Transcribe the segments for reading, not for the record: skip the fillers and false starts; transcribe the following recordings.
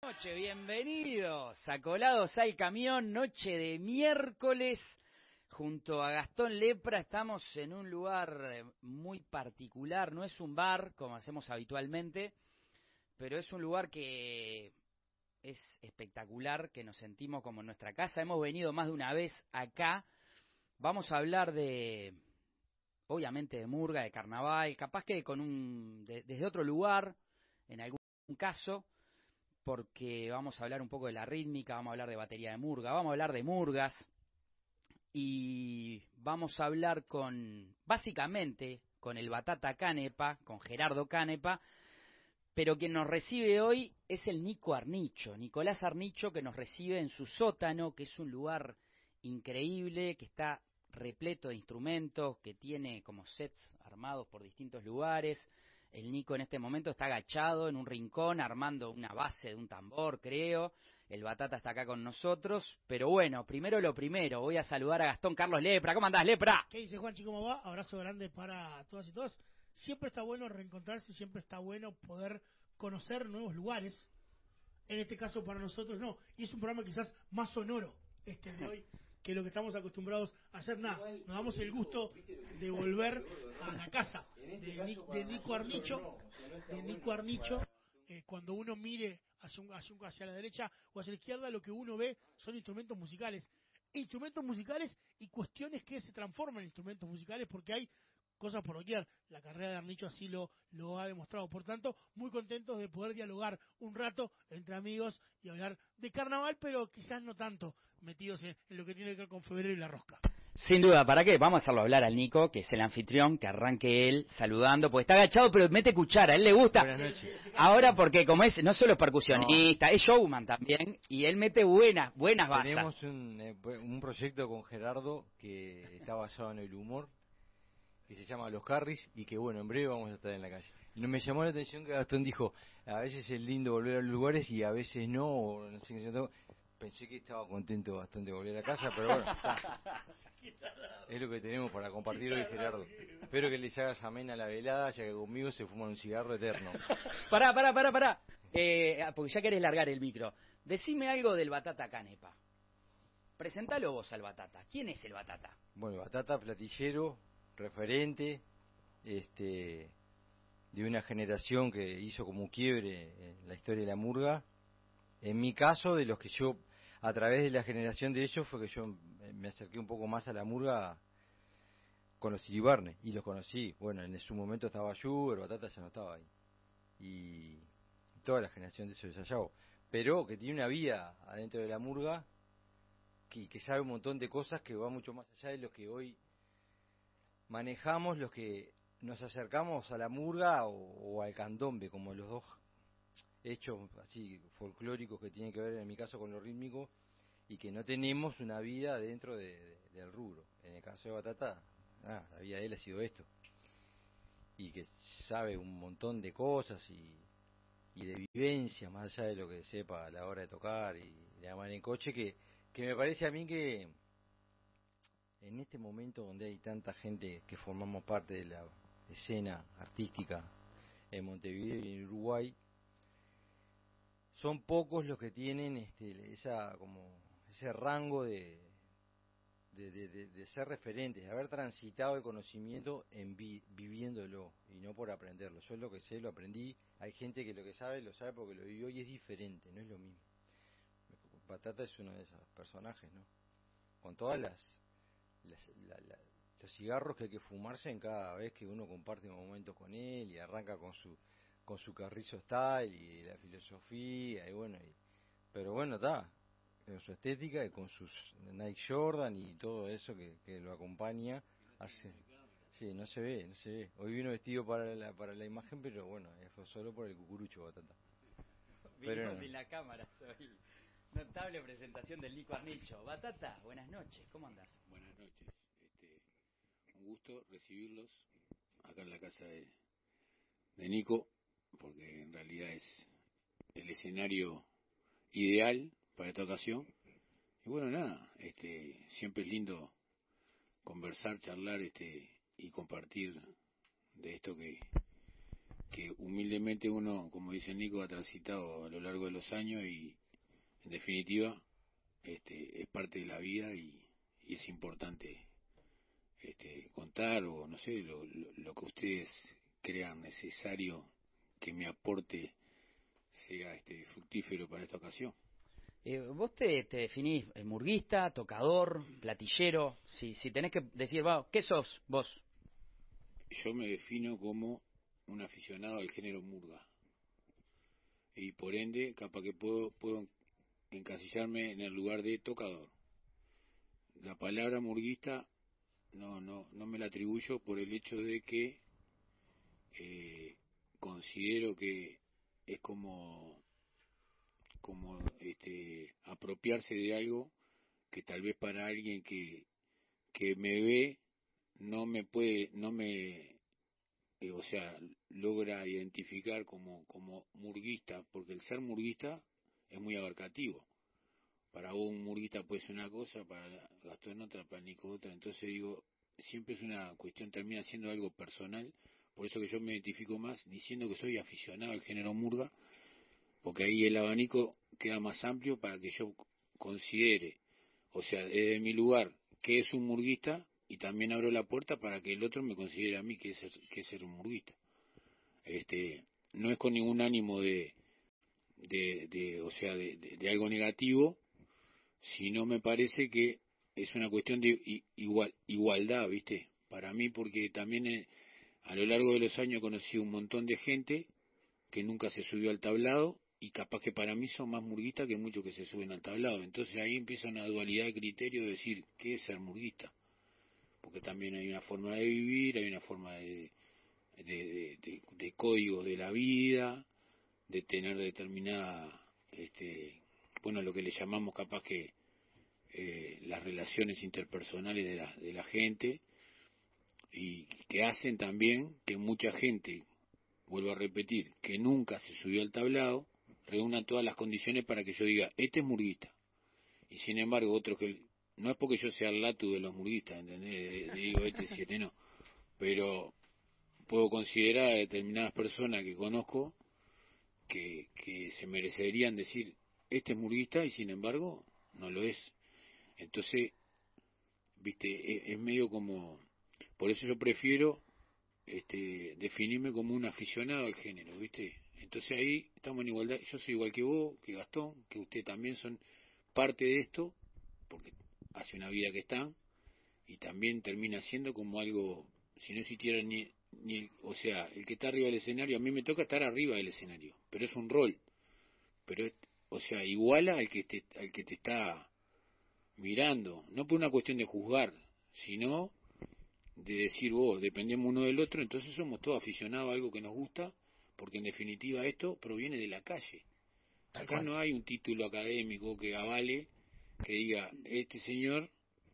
Noche, bienvenidos a Colados al Camión, noche de miércoles, junto a Gastón Lepra. Estamos en un lugar muy particular, no es un bar como hacemos habitualmente, pero es un lugar que es espectacular, que nos sentimos como en nuestra casa. Hemos venido más de una vez acá. Vamos a hablar obviamente de murga, de carnaval, capaz que desde otro lugar, en algún caso, porque vamos a hablar un poco de la rítmica, vamos a hablar de batería de murga, vamos a hablar de murgas, y vamos a hablar básicamente con el Batata Canepa, con Gerardo Canepa, pero quien nos recibe hoy es el Nico Arnicho, Nicolás Arnicho, que nos recibe en su sótano, que es un lugar increíble, que está repleto de instrumentos, que tiene como sets armados por distintos lugares. El Nico en este momento está agachado en un rincón armando una base de un tambor, creo. El Batata está acá con nosotros. Pero bueno, primero lo primero, voy a saludar a Gastón Carlos Lepra. ¿Cómo andás, Lepra? ¿Qué dice Juanchi? ¿Cómo va? Abrazo grande para todas y todos. Siempre está bueno reencontrarse, siempre está bueno poder conocer nuevos lugares. En este caso para nosotros no. Y es un programa quizás más sonoro este de hoy que lo que estamos acostumbrados a hacer. Nada, nos damos el gusto de volver a la casa de Nico Arnicho. De Nico Arnicho. Cuando uno mire hacia la derecha o hacia la izquierda, lo que uno ve son instrumentos musicales. Instrumentos musicales y cuestiones que se transforman en instrumentos musicales, porque hay cosas por doquier. La carrera de Arnicho así lo ha demostrado. Por tanto, muy contentos de poder dialogar un rato entre amigos y hablar de carnaval, pero quizás no tanto metidos en lo que tiene que ver con febrero y la rosca. Sin duda, ¿para qué? Vamos a hacerlo hablar al Nico, que es el anfitrión, que arranque él saludando, porque está agachado, pero mete cuchara, a él le gusta. Buenas noches. Ahora, porque como no solo es percusionista, es showman también, y él mete buenas basas. Tenemos un proyecto con Gerardo que está basado en el humor, que se llama Los Carris, y que bueno, en breve vamos a estar en la calle. Y me llamó la atención que Gastón dijo, a veces es lindo volver a los lugares y a veces no, o no sé qué. Pensé que estaba contento bastante de volver a casa, pero bueno, está. Es lo que tenemos para compartir hoy, Gerardo. Espero que les hagas amena la velada, ya que conmigo se fuman un cigarro eterno. Pará. Porque ya querés largar el micro. Decime algo del Batata Canepa. Presentalo vos al Batata. ¿Quién es el Batata? Bueno, Batata, platillero, referente, de una generación que hizo como quiebre en la historia de la murga. En mi caso, de los que yo, a través de la generación de ellos, fue que yo me acerqué un poco más a la murga con los Iribarne, y los conocí. Bueno, en su momento estaba Schubert, Batata ya no estaba ahí. Y toda la generación de esos de Sayago. Pero que tiene una vida adentro de la murga, que sabe un montón de cosas que va mucho más allá de lo que hoy manejamos, los que nos acercamos a la murga o al candombe, como los dos hechos así folclóricos que tienen que ver en mi caso con lo rítmico, y que no tenemos una vida dentro del rubro. En el caso de Batata, la vida de él ha sido esto, y que sabe un montón de cosas y de vivencia, más allá de lo que sepa a la hora de tocar y de amar en coche, que me parece a mí que en este momento donde hay tanta gente que formamos parte de la escena artística en Montevideo y en Uruguay, son pocos los que tienen ese rango de ser referentes, de haber transitado el conocimiento viviéndolo y no por aprenderlo. Yo lo que sé lo aprendí. Hay gente que lo que sabe lo sabe porque lo vivió y es diferente, no es lo mismo. Batata es uno de esos personajes, ¿no? Con todas los cigarros que hay que fumarse en cada vez que uno comparte momentos con él y arranca con su carrizo style y la filosofía y bueno, pero bueno, está con su estética y con sus Nike Jordan y todo eso que lo acompaña. Sí, no se ve. Hoy vino vestido para la imagen, pero bueno, fue solo por el cucurucho, Batata. Vinimos sin la cámara, soy. Notable presentación del Nico Arnicho. Batata, buenas noches, ¿cómo andás? Buenas noches, un gusto recibirlos acá en la casa de Nico, porque en realidad es el escenario ideal para esta ocasión. Y bueno, nada, siempre es lindo conversar, charlar, y compartir de esto que que humildemente uno, como dice Nico, ha transitado a lo largo de los años y en definitiva es parte de la vida y es importante contar o no sé, lo que ustedes crean necesario que mi aporte sea fructífero para esta ocasión. Vos te definís murguista, tocador, platillero. Si tenés que decir, ¿qué sos vos? Yo me defino como un aficionado al género murga. Y por ende, capaz que puedo encasillarme en el lugar de tocador. La palabra murguista no me la atribuyo por el hecho de que considero que es como apropiarse de algo que tal vez para alguien que me ve no me o sea, logra identificar como murguista, porque el ser murguista es muy abarcativo. Para vos un murguista puede ser una cosa, para Gastón otra, para Nico otra. Entonces digo, siempre es una cuestión, termina siendo algo personal. Por eso que yo me identifico más diciendo que soy aficionado al género murga, porque ahí el abanico queda más amplio para que yo considere, o sea, desde mi lugar, que es un murguista, y también abro la puerta para que el otro me considere a mí que es ser un murguista. No es con ningún ánimo de algo negativo, sino me parece que es una cuestión de igualdad, ¿viste? Para mí, porque también a lo largo de los años conocí un montón de gente que nunca se subió al tablado y capaz que para mí son más murguistas que muchos que se suben al tablado. Entonces ahí empieza una dualidad de criterio de decir qué es ser murguista, porque también hay una forma de vivir, hay una forma de código de la vida, de tener determinada, lo que le llamamos capaz que las relaciones interpersonales de la gente, y que hacen también que mucha gente, vuelvo a repetir, que nunca se subió al tablado, reúna todas las condiciones para que yo diga, este es murguista. Y sin embargo, otros que, no es porque yo sea el latu de los murguistas, ¿entendés? Digo, siete no. Pero puedo considerar a determinadas personas que conozco que se merecerían decir, este es murguista, y sin embargo, no lo es. Entonces, viste, es medio como, por eso yo prefiero definirme como un aficionado al género, viste. Entonces ahí estamos en igualdad. Yo soy igual que vos, que Gastón, que usted también son parte de esto, porque hace una vida que están, y también termina siendo como algo, si no existiera o sea, el que está arriba del escenario, a mí me toca estar arriba del escenario, pero es un rol, pero o sea, iguala al que te está mirando, no por una cuestión de juzgar, sino de decir, vos, dependemos uno del otro, entonces somos todos aficionados a algo que nos gusta, porque en definitiva esto proviene de la calle. Acá no hay un título académico que avale, que diga, este señor,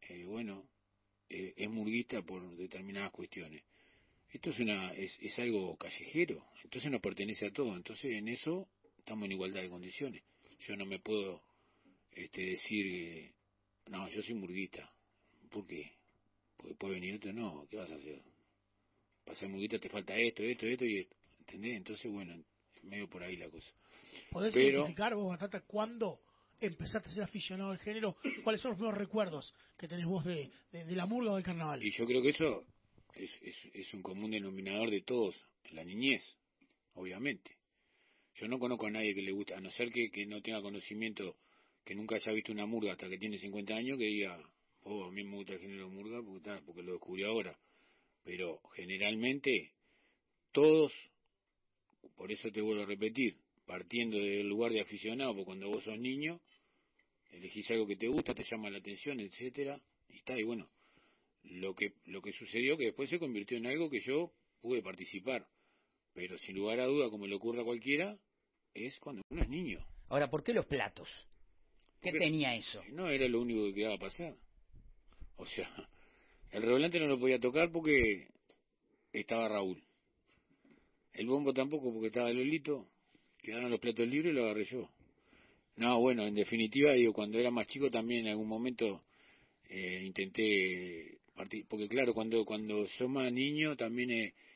es murguista por determinadas cuestiones. Esto es algo callejero, entonces nos pertenece a todos, entonces en eso estamos en igualdad de condiciones. Yo no me puedo decir, no, yo soy murguista. ¿Por qué? Porque puede venir otro, no, ¿qué vas a hacer? Para ser murguista te falta esto y esto, ¿entendés? Entonces, bueno, es medio por ahí la cosa. ¿Podés identificar vos, Batata, cuándo empezaste a ser aficionado al género? ¿Cuáles son los nuevos recuerdos que tenés vos de la murga o del carnaval? Y yo creo que eso es un común denominador de todos, en la niñez, obviamente. Yo no conozco a nadie que le guste, a no ser que no tenga conocimiento, que nunca haya visto una murga hasta que tiene 50 años, que diga, a mí me gusta el género murga porque lo descubrí ahora. Pero generalmente todos, por eso te vuelvo a repetir, partiendo del lugar de aficionado, porque cuando vos sos niño, elegís algo que te gusta, te llama la atención, etcétera, y bueno, lo que sucedió que después se convirtió en algo que yo pude participar, pero sin lugar a duda, como le ocurre a cualquiera, es cuando uno es niño. Ahora, ¿por qué los platos? ¿Qué tenía eso? No era lo único que quedaba pasar. O sea, el revolante no lo podía tocar porque estaba Raúl. El bombo tampoco porque estaba Lolito. Quedaron los platos libres y lo agarré yo. No, bueno, en definitiva, digo, cuando era más chico también en algún momento intenté partir, porque claro, cuando sos más niño también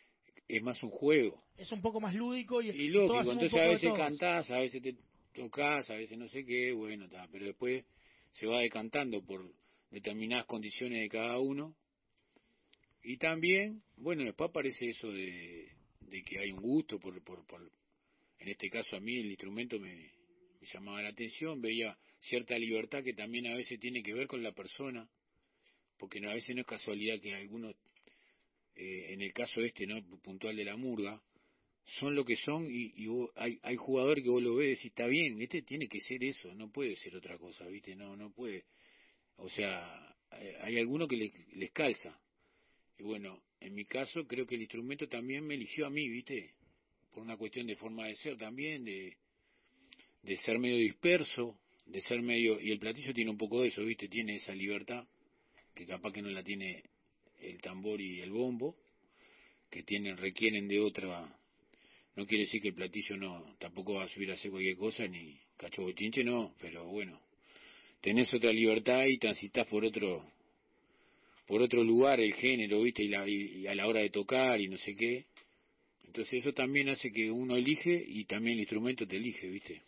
es más un juego. Es un poco más lúdico y lógico, todos hacemos entonces un a poco de veces todos. cantás, a veces te tocas, a veces no sé qué, bueno, está, pero después se va decantando por determinadas condiciones de cada uno. Y también, bueno, después aparece eso de que hay un gusto en este caso a mí el instrumento me llamaba la atención, veía cierta libertad que también a veces tiene que ver con la persona, porque a veces no es casualidad que algunos, en el caso no puntual de la murga, son lo que son y hay jugadores que vos lo ves y decís, está bien, tiene que ser eso, no puede ser otra cosa, ¿viste? No puede. O sea, hay algunos que les calza. Y bueno, en mi caso creo que el instrumento también me eligió a mí, ¿viste? Por una cuestión de forma de ser también, de ser medio disperso, de ser medio... Y el platillo tiene un poco de eso, ¿viste? Tiene esa libertad, que capaz que no la tiene el tambor y el bombo, que requieren de otra... No quiere decir que el platillo tampoco va a subir a hacer cualquier cosa, ni cacho bochinche, no, pero bueno, tenés otra libertad y transitas por otro lugar el género, ¿viste? Y a la hora de tocar y no sé qué. Entonces eso también hace que uno elige y también el instrumento te elige, ¿viste?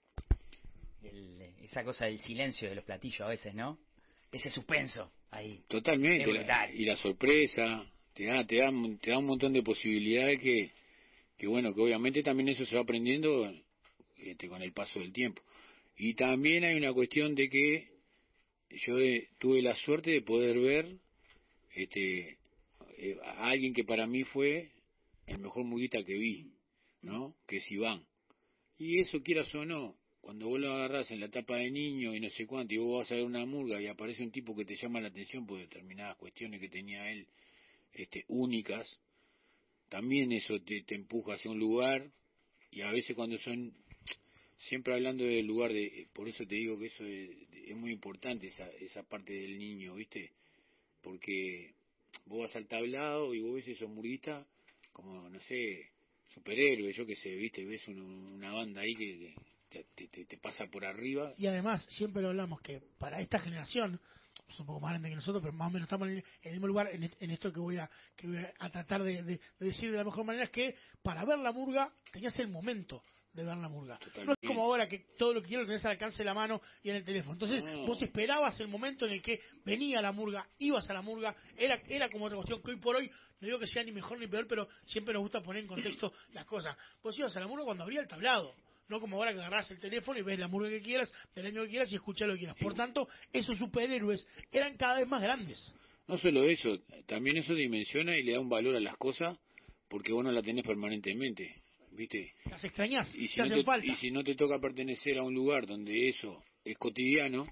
Esa cosa del silencio de los platillos a veces, ¿no? Ese suspenso ahí. Totalmente, y la sorpresa, te da un montón de posibilidades que bueno, que obviamente también eso se va aprendiendo con el paso del tiempo. Y también hay una cuestión de que yo tuve la suerte de poder ver a alguien que para mí fue el mejor murguista que vi, ¿no? Que es Iván. Y eso, quieras o no, cuando vos lo agarrás en la etapa de niño y no sé cuánto, y vos vas a ver una murga y aparece un tipo que te llama la atención por determinadas cuestiones que tenía él, únicas, también eso te empuja hacia un lugar, y a veces cuando son, siempre hablando del lugar por eso te digo que eso es muy importante, esa parte del niño, ¿viste? Porque vos vas al tablado y vos ves esos murguistas como, no sé, superhéroes, yo qué sé, ¿viste? Ves una banda ahí que te pasa por arriba. Y además, siempre lo hablamos que para esta generación, es un poco más grande que nosotros, pero más o menos estamos en el mismo lugar en esto que voy a tratar de decir de la mejor manera, es que para ver la murga tenías el momento de ver la murga. Totalmente. No es como ahora que todo lo que quiero lo tenés al alcance de la mano y en el teléfono. Entonces vos esperabas el momento en el que venía la murga, ibas a la murga, era como otra cuestión que hoy por hoy, no digo que sea ni mejor ni peor, pero siempre nos gusta poner en contexto las cosas. Vos ibas a la murga cuando abría el tablado. No como ahora que agarrás el teléfono y ves la murga que quieras, del año que quieras y escuchás lo que quieras. Por tanto, esos superhéroes eran cada vez más grandes. No solo eso, también eso dimensiona y le da un valor a las cosas porque vos no la tenés permanentemente, ¿viste? Las extrañás, Y si te hacen falta. y si no te toca pertenecer a un lugar donde eso es cotidiano,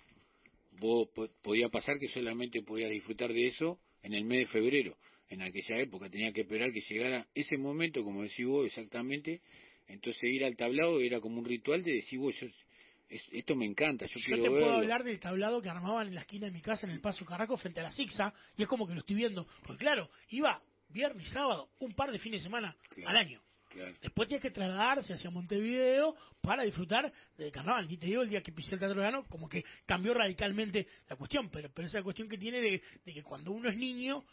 vos podía pasar que solamente podías disfrutar de eso en el mes de febrero. En aquella época tenía que esperar que llegara ese momento, como decís vos exactamente. Entonces ir al tablado era como un ritual de decir vos, esto me encanta, yo quiero te verlo. puedo hablar del tablado que armaban en la esquina de mi casa en el Paso Carraco frente a la Sixa, y es como que lo estoy viendo. Porque claro, iba viernes y sábado, un par de fines de semana al año. Claro. Después tienes que trasladarse hacia Montevideo para disfrutar del carnaval. Ni te digo el día que pisé el Teatro Verano, como que cambió radicalmente la cuestión, pero esa cuestión que tiene de que cuando uno es niño,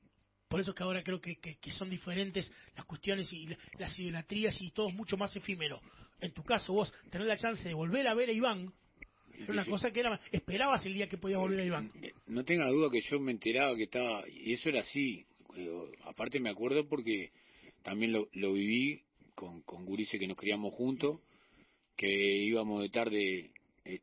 por eso es que ahora creo que son diferentes las cuestiones y las idolatrías y todo es mucho más efímero. En tu caso, vos tenés la chance de volver a ver a Iván, era una cosa que esperabas el día que podías volver a Iván. No tenga duda que yo me enteraba que estaba, y eso era así. Aparte me acuerdo porque también lo viví con gurises que nos criamos juntos, que íbamos de tarde,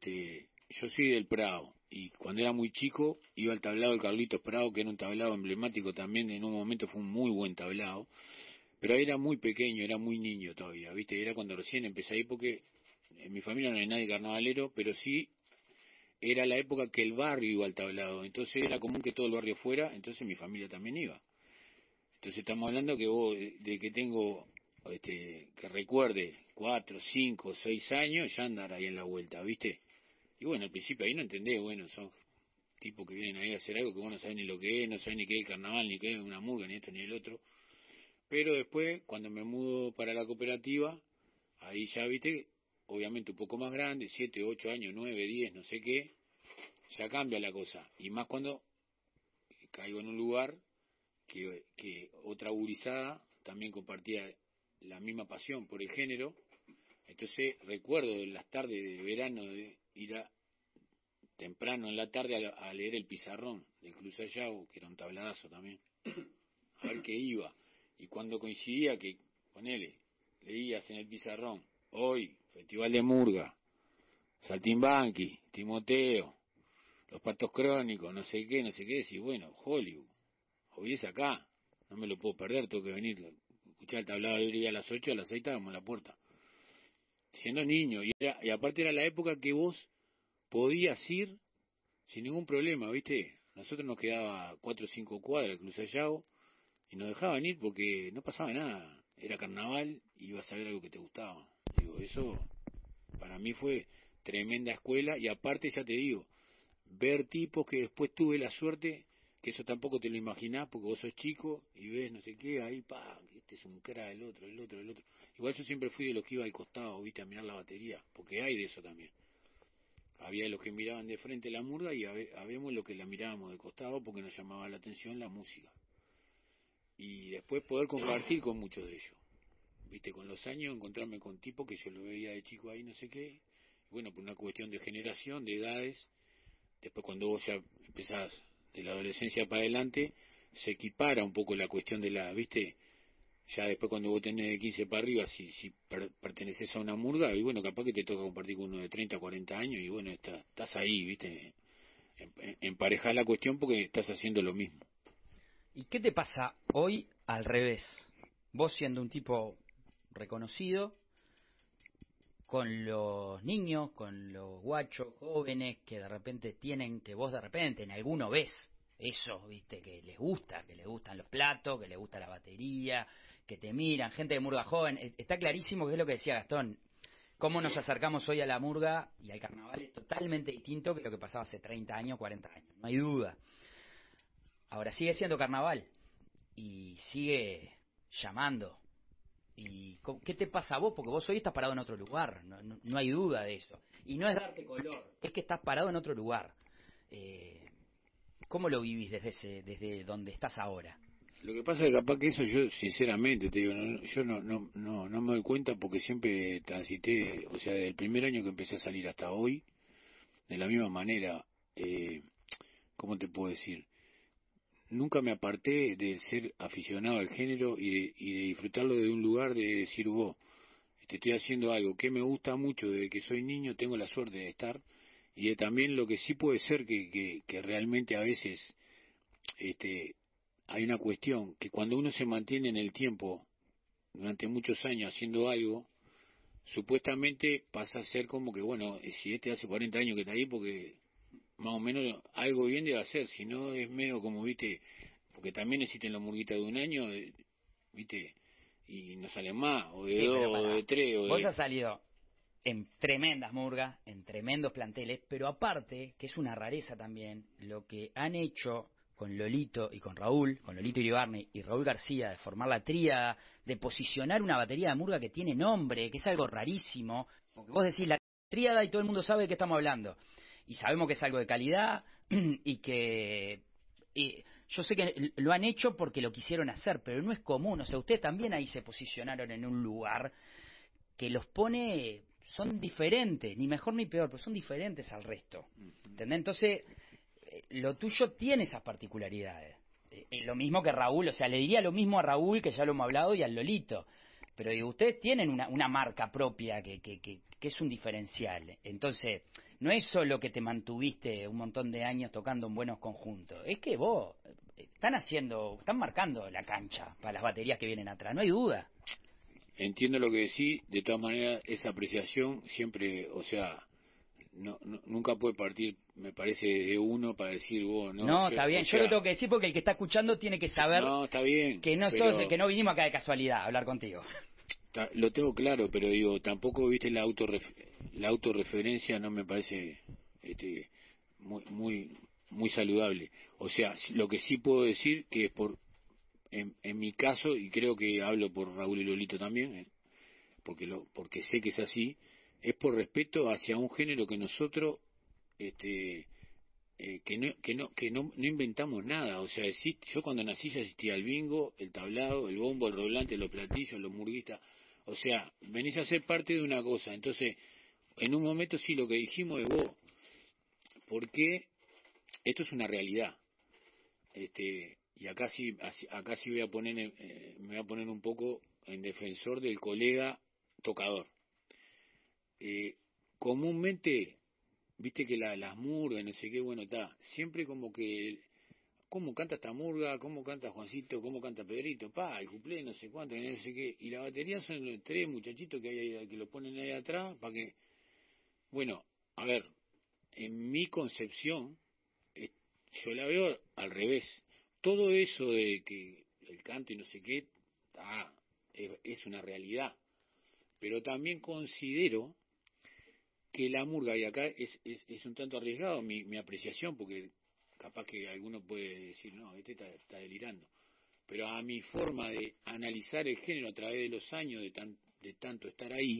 yo soy del Prado, y cuando era muy chico iba al tablado del Carlitos Prado, que era un tablado emblemático también, en un momento fue un muy buen tablado, pero era muy pequeño, era muy niño todavía, ¿viste? Era cuando recién empecé ahí, porque en mi familia no hay nadie carnavalero, pero sí era la época que el barrio iba al tablado, entonces era común que todo el barrio fuera, entonces mi familia también iba. Entonces estamos hablando que vos, de que tengo, que recuerde 4, 5, 6 años, ya andar ahí en la vuelta, ¿viste? Y bueno, al principio ahí no entendés, bueno, son tipos que vienen ahí a hacer algo que vos no sabés ni lo que es, no sabés ni qué es el carnaval, ni qué es una murga, ni esto ni el otro. Pero después, cuando me mudo para la cooperativa, ahí ya, ¿viste? Obviamente un poco más grande, 7, 8 años, 9, 10, no sé qué, ya cambia la cosa. Y más cuando caigo en un lugar que otra gurizada también compartía la misma pasión por el género. Entonces recuerdo en las tardes de verano de ir temprano en la tarde a leer el pizarrón del Club Sayago, que era un tabladazo también, a ver qué iba. Y cuando coincidía que, ponele, leías en el pizarrón, hoy, Festival de Murga, Saltimbanqui, Timoteo, Los Patos Crónicos, no sé qué, decís, bueno, Hollywood, hoy es acá, no me lo puedo perder, tengo que venir, escuchar el tablado de día a las 8, a las 6 estábamos en la puerta. Siendo niño, y aparte era la época que vos podías ir sin ningún problema, ¿viste? Nosotros nos quedaba 4 o 5 cuadras el Club Sayago y nos dejaban ir porque no pasaba nada. Era carnaval y ibas a ver algo que te gustaba. Digo, eso para mí fue tremenda escuela y aparte, ya te digo, ver tipos que después tuve la suerte, que eso tampoco te lo imaginás porque vos sos chico y ves no sé qué, ahí, este es un cra, el otro. Igual yo siempre fui de los que iba al costado, ¿viste? A mirar la batería, porque hay de eso también. Había los que miraban de frente la murga y habíamos los que la mirábamos de costado porque nos llamaba la atención la música. Y después poder compartir con muchos de ellos. Viste, con los años encontrarme con tipos que yo lo veía de chico ahí, no sé qué. Bueno, por una cuestión de generación, de edades. Después cuando vos ya empezás de la adolescencia para adelante, se equipara un poco la cuestión de la, viste, ya después cuando vos tenés de 15 para arriba, si perteneces a una murga, y bueno, capaz que te toca compartir con uno de 30, 40 años, y bueno, estás ahí, viste, emparejás la cuestión porque estás haciendo lo mismo. ¿Y qué te pasa hoy al revés? Vos siendo un tipo reconocido, con los niños, con los guachos jóvenes que de repente tienen, que vos de repente en alguno ves eso, viste, que les gustan los platos, que les gusta la batería, que te miran, gente de murga joven. Está clarísimo que es lo que decía Gastón. Cómo nos acercamos hoy a la murga y al carnaval es totalmente distinto que lo que pasaba hace 30 años, 40 años, no hay duda. Ahora sigue siendo carnaval y sigue llamando. ¿Y qué te pasa a vos? Porque vos hoy estás parado en otro lugar, no hay duda de eso. Y no es darte color, es que estás parado en otro lugar. ¿Cómo lo vivís desde donde estás ahora? Lo que pasa es que capaz que eso yo sinceramente te digo, yo no me doy cuenta porque siempre transité, o sea, desde el primer año que empecé a salir hasta hoy, de la misma manera, ¿cómo te puedo decir? Nunca me aparté de ser aficionado al género y de disfrutarlo de un lugar de decir, vos, estoy haciendo algo que me gusta mucho desde que soy niño, tengo la suerte de estar, y de también lo que sí puede ser que realmente a veces hay una cuestión, que cuando uno se mantiene en el tiempo durante muchos años haciendo algo, supuestamente pasa a ser como que, bueno, si este hace 40 años que está ahí, porque más o menos algo bien debe hacer, si no es medio como, viste, porque también existen los murguitas de un año, viste, y no salen más, o de Sí, dos, o de tres, vos has salido en tremendas murgas, en tremendos planteles, pero aparte, que es una rareza también, lo que han hecho con Lolito y con Raúl, con Lolito Iribarne y Raúl García, de formar la tríada, de posicionar una batería de murga que tiene nombre, que es algo rarísimo, porque vos decís la tríada y todo el mundo sabe de qué estamos hablando, y sabemos que es algo de calidad, y que yo sé que lo han hecho porque lo quisieron hacer, pero no es común, o sea, ustedes también ahí se posicionaron en un lugar que los pone, son diferentes, ni mejor ni peor, pero son diferentes al resto. ¿Entendés? Entonces, lo tuyo tiene esas particularidades. Lo mismo que Raúl, o sea, le diría lo mismo a Raúl, que ya lo hemos hablado, y al Lolito. Pero digo, ustedes tienen una marca propia que es un diferencial. Entonces, no es solo que te mantuviste un montón de años tocando en buenos conjuntos, es que vos están marcando la cancha para las baterías que vienen atrás, no hay duda. Entiendo lo que decís, de todas maneras esa apreciación siempre, o sea, nunca puede partir, me parece, de uno para decir vos, no. No, está bien, yo lo tengo que decir porque el que está escuchando tiene que saber no, está bien, que que no vinimos acá de casualidad a hablar contigo. Lo tengo claro, pero digo, tampoco, viste, la autorreferencia no me parece muy saludable. O sea, lo que sí puedo decir que es en mi caso, y creo que hablo por Raúl y Lolito también, porque sé que es así, es por respeto hacia un género que nosotros no inventamos nada. O sea, yo cuando nací ya existía el bingo, el tablado, el bombo, el roblante, los platillos, los murguistas. O sea, venís a ser parte de una cosa. Entonces, en un momento sí lo que dijimos es vos, porque esto es una realidad. Y acá sí voy a poner, me voy a poner un poco en defensor del colega tocador. Comúnmente, viste que las murgas, no sé qué, bueno, está, siempre como que, ¿cómo canta esta murga? ¿Cómo canta Juancito? ¿Cómo canta Pedrito? El cuplé, no sé cuánto, no sé qué. Y la batería son los 3 muchachitos que hay ahí, que lo ponen ahí atrás, para que, bueno, a ver, en mi concepción, yo la veo al revés. Todo eso de que el canto y no sé qué, es una realidad. Pero también considero que la murga, y acá es un tanto arriesgado mi apreciación, porque capaz que alguno puede decir, no, está delirando. Pero a mi forma de analizar el género a través de los años, de tanto estar ahí,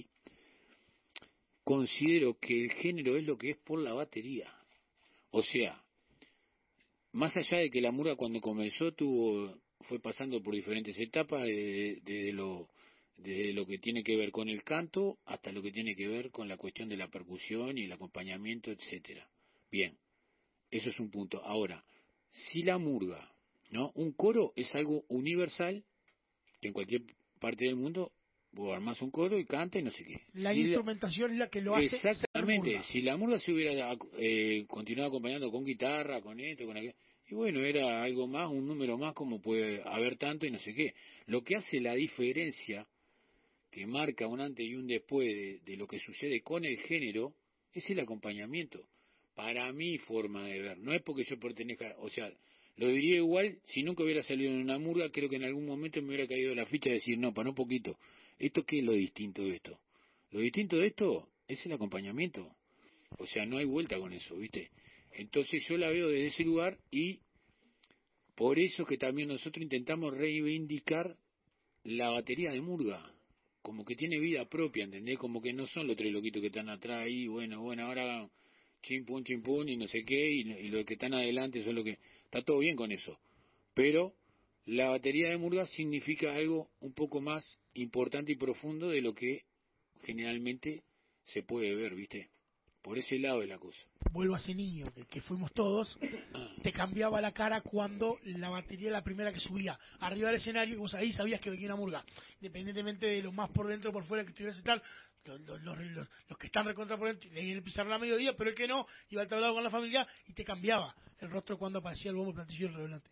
considero que el género es lo que es por la batería. O sea, más allá de que la murga cuando comenzó fue pasando por diferentes etapas, desde lo que tiene que ver con el canto hasta lo que tiene que ver con la cuestión de la percusión y el acompañamiento, etcétera. Bien, eso es un punto. Ahora, si la murga, ¿no? Un coro es algo universal, que en cualquier parte del mundo vos armás un coro y canta y no sé qué. La instrumentación es la que lo hace. Exactamente, ser murga. si la murga se hubiera continuado acompañando con guitarra, con esto, con aquello, y bueno, era algo más, un número más como puede haber tanto y no sé qué. Lo que hace la diferencia, que marca un antes y un después de lo que sucede con el género, es el acompañamiento. Para mi forma de ver, no es porque yo pertenezca, o sea, lo diría igual, si nunca hubiera salido en una murga, creo que en algún momento me hubiera caído la ficha de decir, no, para un poquito, ¿esto qué es lo distinto de esto? Lo distinto de esto es el acompañamiento. O sea, no hay vuelta con eso, ¿viste? Entonces yo la veo desde ese lugar y por eso que también nosotros intentamos reivindicar la batería de murga. Como que tiene vida propia, ¿entendés? Como que no son los 3 loquitos que están atrás ahí, bueno, ahora chimpún, y no sé qué, y los que están adelante son los que... Está todo bien con eso. Pero la batería de murga significa algo un poco más importante y profundo de lo que generalmente se puede ver, ¿viste? Por ese lado de la cosa. Vuelvo a ese niño que fuimos todos, te cambiaba la cara cuando la batería era la primera que subía arriba del escenario y vos ahí sabías que venía una murga, independientemente de lo más por dentro o por fuera que estuviese tal. Los que están recontra por dentro leían el pizarrón a mediodía, pero el que no iba al tablado con la familia y te cambiaba el rostro cuando aparecía el bombo, el platillo y el redoblante.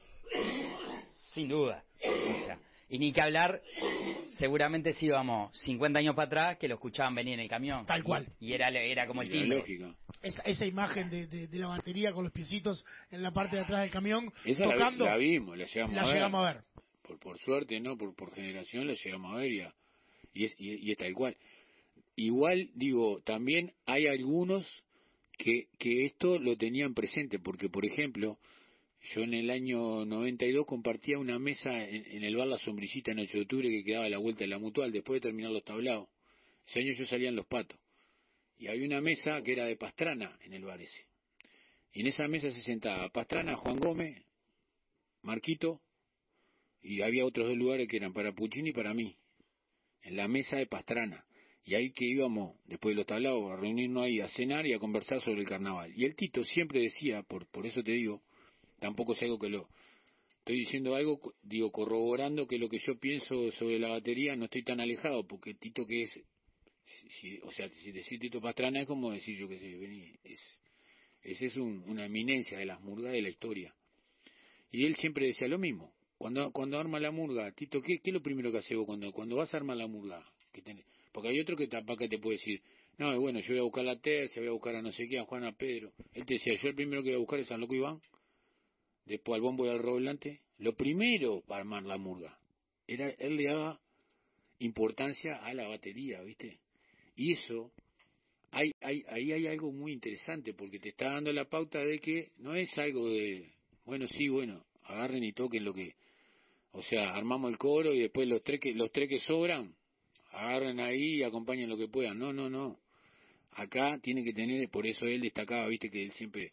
Sin duda. O sea, y ni que hablar, seguramente si íbamos 50 años para atrás, que lo escuchaban venir en el camión. Tal cual. Y era como el timbre. Lógica. Esa imagen de la batería con los piecitos en la parte de atrás del camión, Esa tocando, la vimos, la llegamos a ver. Por suerte, ¿no? Por generación la llegamos a ver y es tal cual. Igual, digo, también hay algunos que esto lo tenían presente, porque, por ejemplo, yo en el año 92 compartía una mesa en el bar La Sombrillita en 8 de octubre que quedaba a la vuelta de la Mutual, después de terminar los tablados. Ese año yo salía en Los Patos. Y había una mesa que era de Pastrana en el bar ese. Y en esa mesa se sentaba Pastrana, Juan Gómez, Marquito, y había otros 2 lugares que eran para Puccini y para mí, en la mesa de Pastrana. Y ahí que íbamos, después de los tablados, a reunirnos ahí, a cenar y a conversar sobre el carnaval. Y el Tito siempre decía, por eso te digo, tampoco es algo que lo... Estoy diciendo algo, digo, corroborando que lo que yo pienso sobre la batería no estoy tan alejado, porque Tito que es... o sea, si decir Tito Pastrana es como decir yo que sé, vení, ese es una eminencia de las murgas de la historia. Y él siempre decía lo mismo. Cuando arma la murga, Tito, ¿qué es lo primero que hace vos cuando vas a armar la murga? Porque hay otro que te puede decir, no, bueno, yo voy a buscar la tercia, voy a buscar a no sé qué, a Juan, a Pedro. Él te decía, yo el primero que voy a buscar es a Loco Iván, después al bombo y al roblante. Lo primero para armar la murga, él le daba importancia a la batería, ¿viste? Y eso, ahí hay algo muy interesante, porque te está dando la pauta de que no es algo de, bueno, sí, bueno, agarren y toquen lo que... O sea, armamos el coro y después los tres que sobran, agarren ahí y acompañen lo que puedan. No. Acá tiene que tener, por eso él destacaba, viste, que él siempre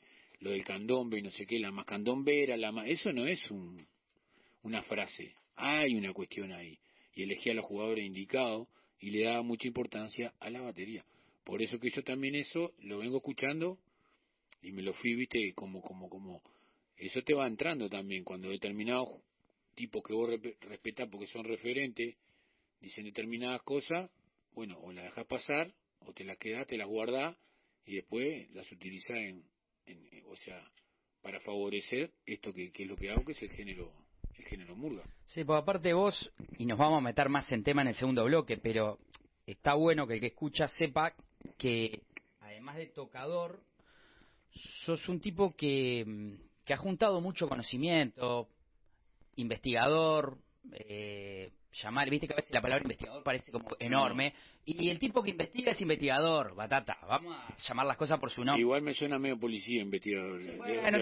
lo del candombe y no sé qué, la más candombera, eso no es una frase, hay una cuestión ahí. Y elegía a los jugadores indicados y le daba mucha importancia a la batería. Por eso que yo también eso lo vengo escuchando y me lo fui, viste, como eso te va entrando también cuando determinados tipos que vos respetás porque son referentes dicen determinadas cosas, bueno, o las dejás pasar o te las quedás, te las guardás y después las utilizás o sea, para favorecer esto que es lo que hago, que es el género murga. Sí, pues aparte vos, y nos vamos a meter más en tema en el segundo bloque, pero está bueno que el que escucha sepa que, además de tocador, sos un tipo que ha juntado mucho conocimiento, investigador, viste que a veces la palabra investigador parece como enorme, y el tipo que investiga es investigador, Batata, vamos a llamar las cosas por su nombre. Igual me suena medio policía investigador. Bueno,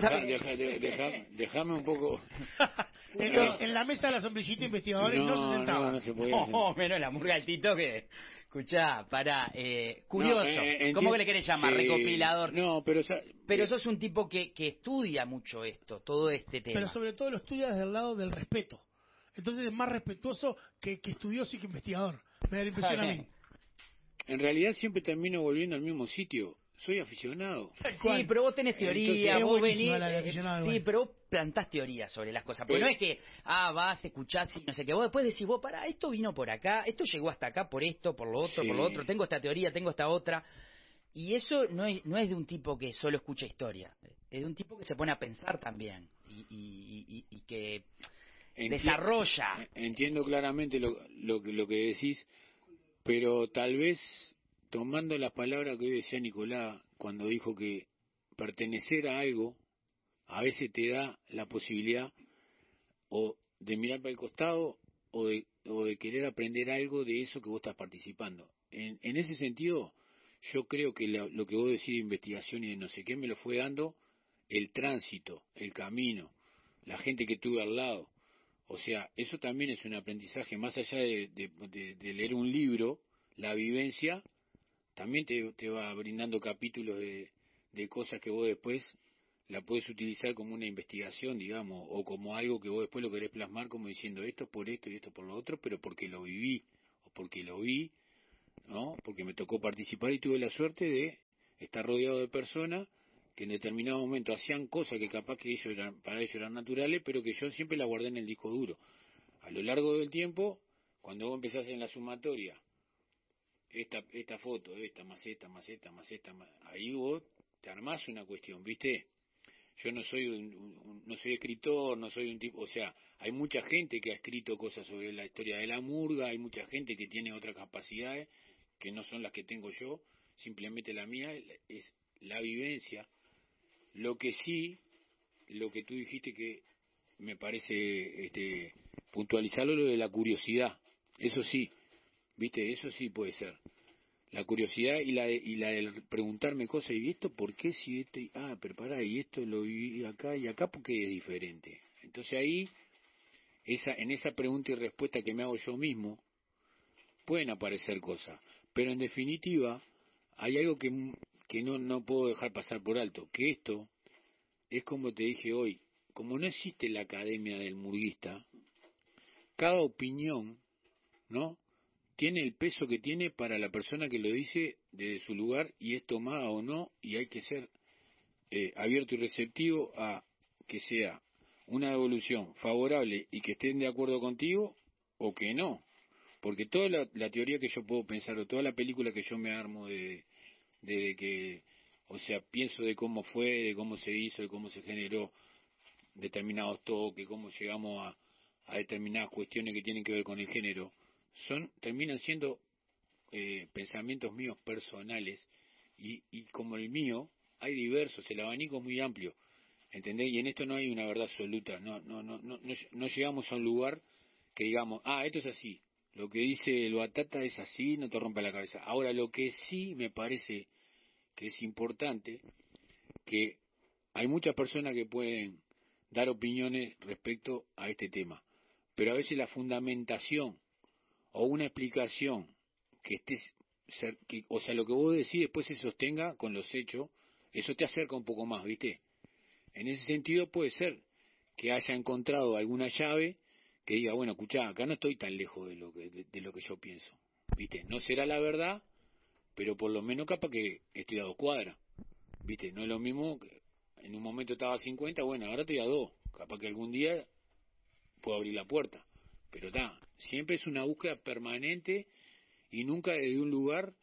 Déjame un poco. En la mesa de la sombrillita investigadores no se sentaban. No se podía. No, menos la murga del Tito que, escuchá, curioso, ¿cómo que le querés llamar? Sí, Recopilador. No, pero sos un tipo que estudia mucho esto, todo este tema. Pero sobre todo lo estudia desde el lado del respeto. Entonces es más respetuoso que estudioso y que investigador. Me da la impresión a mí. En realidad siempre termino volviendo al mismo sitio. Soy aficionado. Sí, pero vos tenés teoría, entonces, vos venís... sí, pero vos plantás teorías sobre las cosas. Porque no es que, vas, escuchás y no sé qué. Vos después decís, esto vino por acá, esto llegó hasta acá por esto, por lo otro, por lo otro. Tengo esta teoría, tengo esta otra. Y eso no es de un tipo que solo escucha historia. Es de un tipo que se pone a pensar también. Y que desarrolla. Entiendo claramente lo que decís, pero tal vez tomando las palabras que hoy decía Nicolás cuando dijo que pertenecer a algo a veces te da la posibilidad o de mirar para el costado o de querer aprender algo de eso que vos estás participando. En ese sentido, yo creo que lo que vos decís de investigación y de no sé qué me lo fue dando el tránsito, el camino, la gente que tuve al lado. O sea, eso también es un aprendizaje, más allá de leer un libro, la vivencia también te va brindando capítulos de cosas que vos después la puedes utilizar como una investigación, digamos, o como algo que vos después lo querés plasmar como diciendo esto por esto y esto por lo otro, pero porque lo viví, o porque lo vi, ¿no? Porque me tocó participar y tuve la suerte de estar rodeado de personas que en determinado momento hacían cosas que capaz que para ellos eran naturales, pero que yo siempre las guardé en el disco duro. A lo largo del tiempo, cuando vos empezás en la sumatoria, esta foto, esta más esta, más esta, más esta, ahí vos te armás una cuestión, ¿viste? Yo no soy no soy escritor, no soy un tipo, o sea, hay mucha gente que ha escrito cosas sobre la historia de la murga, hay mucha gente que tiene otras capacidades que no son las que tengo yo, simplemente la mía es la vivencia. Lo que sí, lo que tú dijiste que me parece puntualizarlo, lo de la curiosidad, eso sí, ¿viste? Eso sí puede ser. La curiosidad y la de preguntarme cosas, ¿y esto por qué? Si esto, pero pará, y esto lo viví acá y acá, ¿por qué es diferente? Entonces ahí, en esa pregunta y respuesta que me hago yo mismo, pueden aparecer cosas, pero en definitiva, hay algo que no puedo dejar pasar por alto, que esto es como te dije hoy, como no existe la academia del murguista, cada opinión, ¿no?, tiene el peso que tiene para la persona que lo dice desde su lugar y es tomada o no, y hay que ser abierto y receptivo a que sea una devolución favorable y que estén de acuerdo contigo o que no, porque toda la teoría que yo puedo pensar o toda la película que yo me armo de que, o sea, pienso de cómo fue, de cómo se hizo, de cómo se generó determinados toques, cómo llegamos a determinadas cuestiones que tienen que ver con el género, terminan siendo pensamientos míos personales y como el mío hay diversos, el abanico es muy amplio, ¿entendés? Y en esto no hay una verdad absoluta, no llegamos a un lugar que digamos, esto es así, lo que dice el Batata es así, no te rompa la cabeza. Ahora, lo que sí me parece que es importante, que hay muchas personas que pueden dar opiniones respecto a este tema, pero a veces la fundamentación o una explicación que o sea, lo que vos decís después se sostenga con los hechos, eso te acerca un poco más, ¿viste? En ese sentido puede ser que haya encontrado alguna llave que diga, bueno, escuchá, acá no estoy tan lejos de lo que yo pienso, ¿viste? No será la verdad, pero por lo menos capaz que estoy a 2 cuadras, ¿viste? No es lo mismo, que en un momento estaba a 50, bueno, ahora estoy a 2, capaz que algún día puedo abrir la puerta, pero siempre es una búsqueda permanente y nunca desde un lugar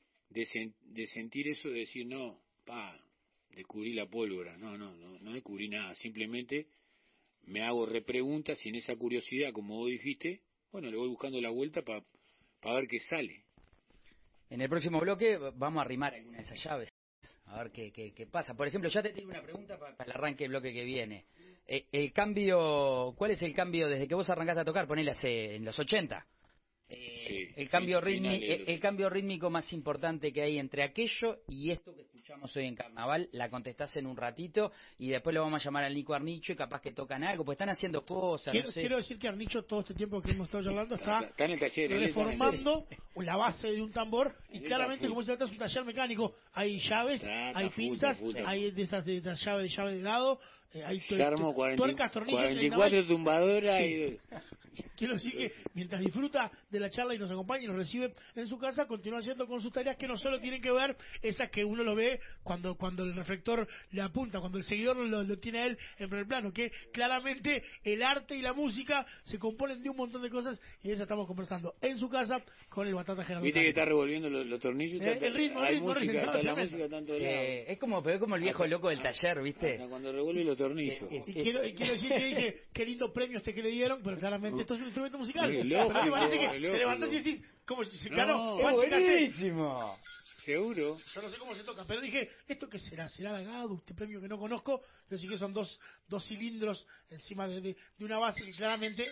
de sentir eso, de decir, no, descubrí la pólvora, no descubrí nada, simplemente me hago repreguntas y en esa curiosidad, como vos dijiste, bueno, le voy buscando la vuelta para ver qué sale. En el próximo bloque vamos a arrimar alguna de esas llaves, a ver qué pasa. Por ejemplo, ya te tengo una pregunta para el arranque del bloque que viene. El cambio, ¿cuál es el cambio desde que vos arrancaste a tocar? Ponele en los 80. Sí, el cambio rítmico más importante que hay entre aquello y esto que escuchamos hoy en Carnaval, la contestás en un ratito y después lo vamos a llamar al Nico Arnicho y capaz que tocan algo, pues están haciendo cosas. Quiero decir que Arnicho todo este tiempo que hemos estado charlando está en el taller, reformando la base de un tambor y claramente como se trata es un taller mecánico, hay llaves, hay pinzas, hay de esas llaves de lado, hay tuercas, tornillos, 44 tumbadoras sí. Quiero decir que mientras disfruta de la charla y nos acompaña y nos recibe en su casa, continúa haciendo con sus tareas que no solo tienen que ver esas que uno lo ve cuando el reflector le apunta, cuando el seguidor lo tiene a él en primer plano, que claramente el arte y la música se componen de un montón de cosas y de eso estamos conversando en su casa con el Batata Gerardo. Viste que está revolviendo los tornillos, el ritmo, la música tanto es como el viejo loco del taller, ¿viste? Cuando revuelve los tornillos. Y quiero decir que dije, qué lindo premio que le dieron, pero claramente esto es un instrumento musical. Lógico, pero me parece que te levantás y decís, ¿cómo se ganó? ¡Buenísimo! Seguro. Yo no sé cómo se toca, pero dije, ¿esto qué será? ¿Será la GADU, este premio que no conozco? Pero sí que son dos cilindros encima de una base que claramente...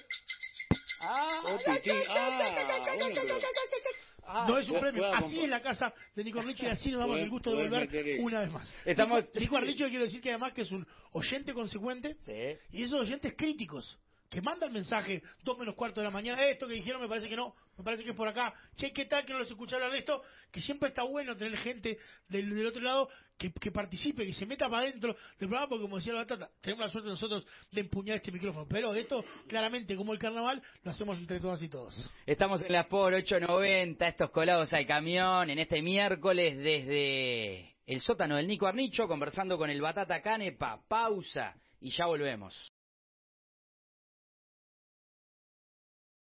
No es un premio, así es la casa de Nico Arnicho y así nos damos el gusto de volver una vez más. Nico Arnicho, quiero decir que además que es un oyente consecuente y esos oyentes críticos que mandan mensaje 2 menos cuarto de la mañana, esto que dijeron me parece que no, me parece que es por acá, che, ¿qué tal que no los escuché hablar de esto? Que siempre está bueno tener gente del otro lado que participe, que se meta para adentro del programa, porque como decía la Batata, tenemos la suerte nosotros de empuñar este micrófono, pero de esto, claramente, como el carnaval, lo hacemos entre todas y todos. Estamos en las por 890, estos colados al camión, en este miércoles desde el sótano del Nico Arnicho, conversando con el Batata Canepa, pausa y ya volvemos.